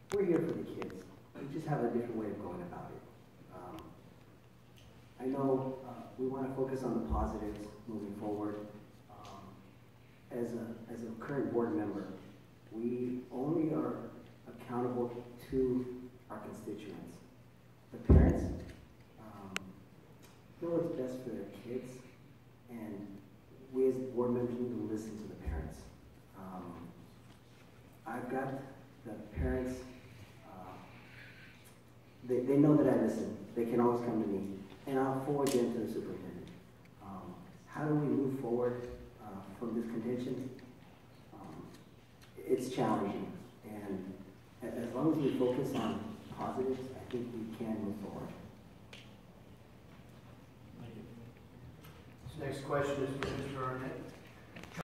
we're here for the kids. We just have a different way of going about it. I know we want to focus on the positives moving forward. As a current board member, we only are accountable to our constituents. The parents know what's best for their kids, and we as board members need to listen to the parents. I've got the parents, they know that I listen. They can always come to me, and I'll forward them to the superintendent. How do we move forward from this contention? It's challenging, and as long as we focus on positives, I think we can move forward. Thank you. This next question is for Mr. Arnett.